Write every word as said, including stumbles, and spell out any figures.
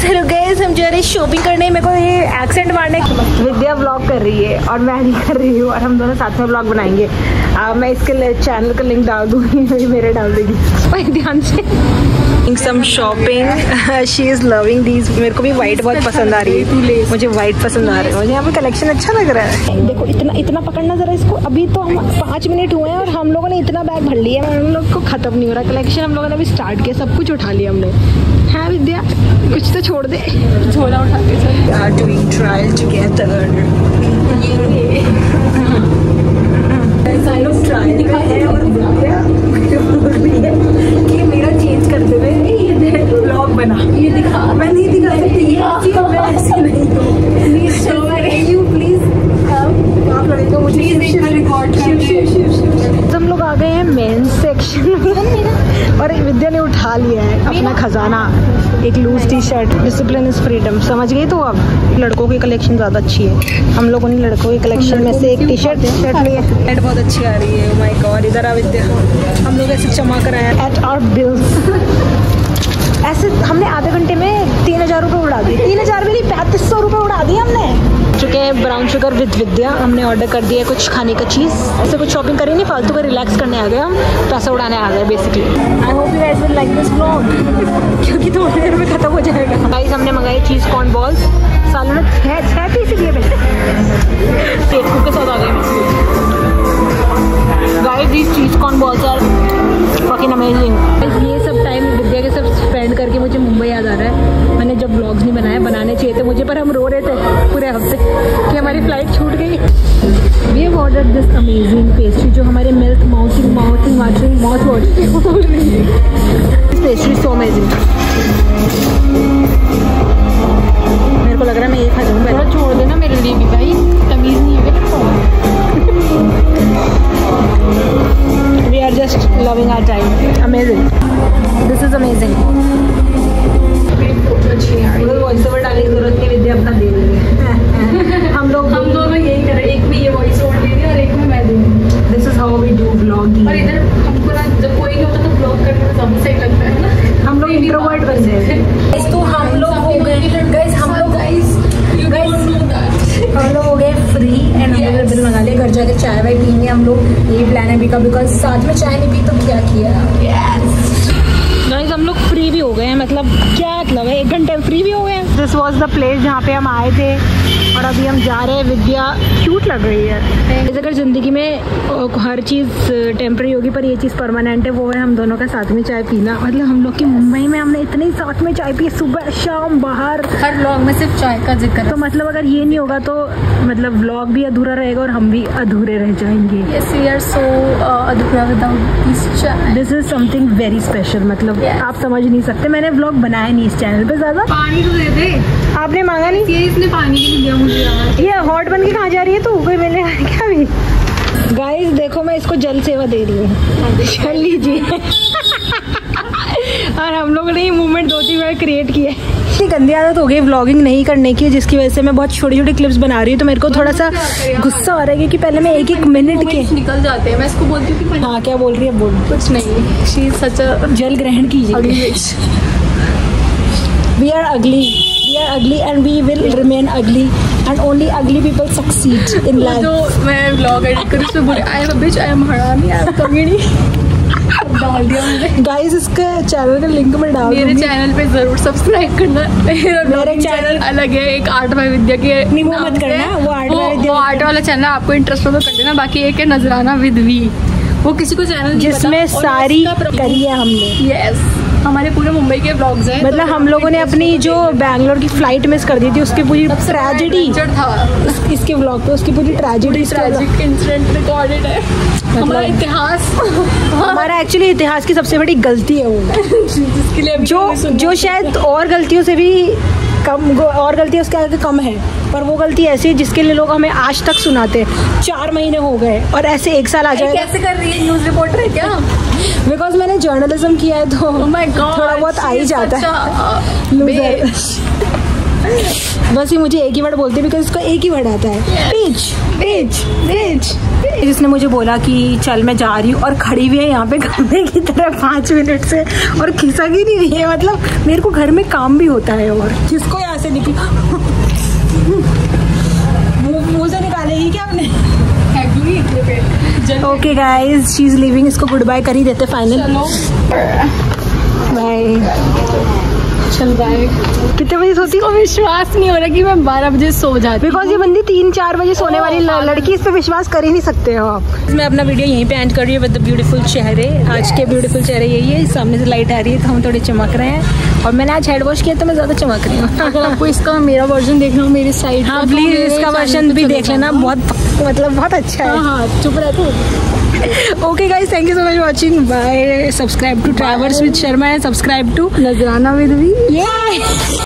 Hello guys, हम जा रहे हैं शॉपिंग करने। मेरे को ये एक्सेंट मारने। विद्या व्लॉग कर रही है और मैं नहीं कर रही हूँ, और हम दोनों साथ में व्लॉग बनाएंगे। आ, मैं इसके चैनल का लिंक डाल दूँगी, मेरे डाल देगी भाई ध्यान से। Some shopping, she is loving these. मेरे को भी वाइट बहुत पसंद आ रही है, मुझे वाइट पसंद आ रहा है। मुझे यहाँ पे कलेक्शन अच्छा लग रहा है। देखो इतना इतना पकड़ना जरा इसको। अभी तो हम पाँच मिनट हुए हैं और हम लोगों ने इतना बैग भर लिया है, हम लोग को खत्म नहीं हो रहा कलेक्शन। हम लोगों ने अभी स्टार्ट किया, सब कुछ उठा लिया हमने। हाँ विद्या, कुछ तो छोड़ दे, झोला उठा के चल। Are doing trial together. Side of trial है और कि मेरा चेंज करते हुए ये ब्लॉग बना। ये दिखा, मैं नहीं दिखा सकती ये चीज, मैं ऐसी नहीं हूँ। यू प्लीज आप लड़के को मुझे रिकॉर्ड कर। हम लोग आ गए हैं मेन सेक्शन में और विद्या ने उठा लिया है अपना खजाना, एक loose T shirt. Discipline is freedom, समझ गई? तो अब लड़कों की कलेक्शन ज़्यादा अच्छी है। हम लोगों ने लड़कों की कलेक्शन में से एक टी शर्ट शर्ट ली है। एड बहुत अच्छी आ रही है। माय गॉड, इधर आ विद्या। हम लोग ऐसे चमक रहे हैं एट आवर बिल्स। ऐसे हमने आधे घंटे में तीन हजार रुपये उड़ा दिए। तीन हजार भी नहीं, पैंतीस सौ रुपये उड़ा दिए हमने। चुके हैं ब्राउन शुगर विद विद्या। हमने ऑर्डर कर दिया कुछ खाने का चीज़। ऐसे कुछ शॉपिंग करी नहीं, फालतू का रिलैक्स करने आ गए, हम पैसा उड़ाने आ गए basically. I hope you guys will like this vlog, क्योंकि थोड़ी देर में खत्म हो जाएगा। गाइस हमने मंगाए चीज़ कॉर्न बॉल्स। सालों में छः छः पीस दिए मैंने, फेसबुक के साथ आ गए। Guys these cheese corn balls are fucking amazing. ये सब टाइम विद्या के सब स्पेंड करके मुझे मुंबई याद आ रहा है। मैंने जब व्लॉग्स नहीं बनाए, बनाने चाहिए थे मुझे, पर हम रो रहे थे पूरे हफ्ते कि हमारी फ्लाइट छूट गई। We have ordered this amazing pastry जो हमारे milk mouthing mouthing watering mouth watering. Pastry so amazing. मेरे को लग रहा है मैं ये खा जाऊँ। थोड़ा छोड़ देना मेरे लिए भी भाई, तमीज़ नहीं है। We are just loving our time. Amazing. This is amazing. Voice over डालने की जरूरत नहीं, विद्या अपना दे देंगे। हम लोग हम दोनों यही करें, एक में ये वॉइस ओवर दे दिया और एक में मैं दूँ। This is how we do vlogging. और इधर हमको ना जब कोई नहीं होता तो ब्लॉग करने में ज़्यादा सही लगता है ना। हम लोग इंट्रोवर्ट बन गए। तो हम लोग हो गए गाइस, हम लोग गाइस हम लोग हो गए फ्री एंड हम लोग बिल मंगा लिया। घर जाके चाय वाय पीएंगे हम लोग, यही प्लान है अभी का, बिकॉज साथ में चाय नहीं पी तो क्या किया। गाइस हम लोग फ्री भी हो गए हैं, मतलब क्या मतलब है, एक घंटे फ्री भी हो गए हैं। दिस वॉज द प्लेस जहाँ पे हम आए थे और अभी हम जा रहे हैं। विद्या क्यूट लग रही है। इस अगर ज़िंदगी में हर चीज़ टेम्प्रेरी होगी पर ये चीज़ परमानेंट है, वो है हम दोनों का साथ में चाय पीना। मतलब हम लोग की मुंबई में हमने इतने ही साथ में चाय पी, सुबह शाम बाहर, हर व्लॉग में सिर्फ चाय का जिक्र। तो मतलब अगर ये नहीं होगा तो मतलब व्लॉग भी अधूरा रहेगा और हम भी अधूरे रह जाएंगे। Yes, we are so अधूरा without this चाय। This is something very special, मतलब yes. आप समझ नहीं सकते। मैंने व्लॉग बनाया नहीं इस चैनल पे ज़्यादा। पानी तो दे दे, आपने मांगा नहीं, ये इसने पानी भी नहीं दिया मुझे। ये हॉट बन के कहाँ जा रही है तू, कोई मिलने क्या भी? गाइस देखो मैं इसको जल सेवा दे रही हूँ, चल लीजिए। और हम लोगों ने ये मूवमेंट दो तीन बार क्रिएट किया है। इतनी गंदी आदत हो गई व्लॉगिंग नहीं करने की, जिसकी वजह से मैं बहुत छोटी छोटी क्लिप्स बना रही हूँ। तो मेरे को थोड़ा सा गुस्सा आ रहा है क्योंकि पहले मैं एक एक मिनट के निकल जाते हैं। मैं इसको बोलती हूँ कि हाँ क्या बोल रही है, बोल। कुछ नहीं, शी इज सच अ जल ग्रहण कीजिए। We are ugly. We are ugly and we will remain ugly and only ugly people succeed in life. जो मैं vlog edit करूँ उसमें बोले I am a bitch, I am हरामी, I am कमीनी डाल दिया मुझे। Guys इसके चैनल का लिंक मैं डाल दूँगी। मेरे चैनल पे जरूर सब्सक्राइब करना। मेरे चैनल अलग है, एक आर्ट बाय विद्या के। नहीं वो मत करना, वो आर्ट बाय विद्या, वो आर्ट वाला चैनल आपको इंटरेस्ट हो तो कर लेना। बाकी एक है नजराना विद वी, वो किसी को चैनल जिसमें सारी करी है हमने। यस, हमारे पूरे मुंबई के व्लॉग्स हैं। मतलब हम लोगों ने अपनी जो बैंगलोर की फ्लाइट मिस कर दी थी, उसकी पूरी ट्रेजेडी था इसके व्लॉग पे, उसकी पूरी ट्रेजेडी ट्रैजिक इंसिडेंट रिकॉर्डेड है। हमारा इतिहास, हमारा एक्चुअली इतिहास की सबसे बड़ी गलती है वो, जिसके लिए जो जो शायद और गलतियों से भी कम, और गलतियाँ उसके आगे कम है, पर वो गलती ऐसी है जिसके लिए लोग हमें आज तक सुनाते। चार महीने हो गए और ऐसे एक साल आ जाए। कैसे कर रही है, न्यूज़ रिपोर्टर है क्या? बिकॉज मैंने जर्नलिज्म किया है तो oh my God, थोड़ा बहुत आ ही जाता है। बस ये मुझे एक ही वर्ड बोलते हैं बिकॉज इसको एक ही वर्ड आता है, पेज पेज पेज। जिसने मुझे बोला कि चल मैं जा रही हूँ और खड़ी हुई है यहाँ पे खंभे की तरह पाँच मिनट से और खिसक ही नहीं रही है। मतलब मेरे को घर में काम भी होता है और किसको यहाँ से निकल मुँह से निकालेगी क्या आपने? Okay guys, she is living. इसको गुड बाय कर ही देते फाइनल। बाय। चल बाय। कितने बजे सोती हो? विश्वास नहीं हो रहा कि मैं बारह बजे सो जाती बिकॉज ये बंदी तीन चार बजे सोने वाली लड़की, इस पे विश्वास कर ही नहीं सकते हो आप। मैं अपना वीडियो यहीं पे एंड कर रही हूँ विद द ब्यूटीफुल चेहरे। आज के ब्यूटीफुल चेहरे यही है। सामने से लाइट आ रही है तो हम थोड़े चमक रहे हैं और मैंने आज हेड वॉश किया तो मैं ज़्यादा चमक रही हूँ। अगर आपको इसका मेरा वर्जन देखना हो मेरी साइड, हाँ प्लीज़ इसका वर्जन भी देख लेना, बहुत मतलब बहुत अच्छा है। हाँ चुप रहे तो। Okay guys, thank you so much watching. Bye. Subscribe to traverse with Sharma and subscribe to Nazrana with V. ये